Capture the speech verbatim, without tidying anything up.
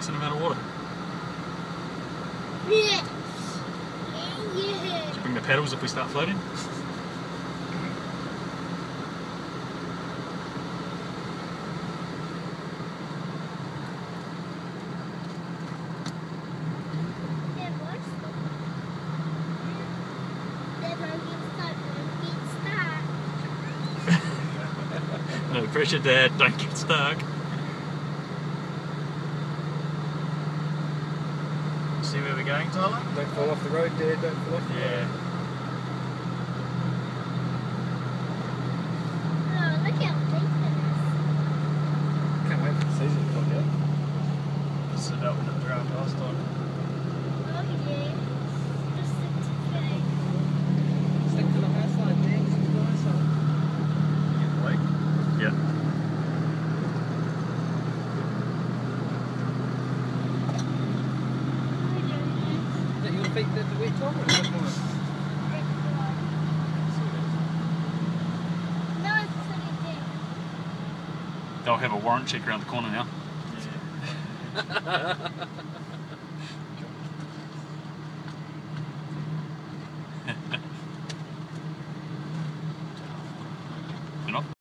decent amount of water. Yeah. Yeah. Should bring the pedals if we start floating. No pressure, Dad. Don't get stuck. See where we're going, Tyler? Don't fall off the road, Dad. Don't fall off the Yeah. road. Oh, look how deep it is. Can't wait for the season to come out. This is about when it drowned last time. Oh yeah. Just stick to the Stick to the high side, Dad. Stick to the high side. Get the wake? Yeah. Is that your feet that's the wet top or is that mine? No, it's pretty deep. They'll have a warrant check around the corner now. Yeah.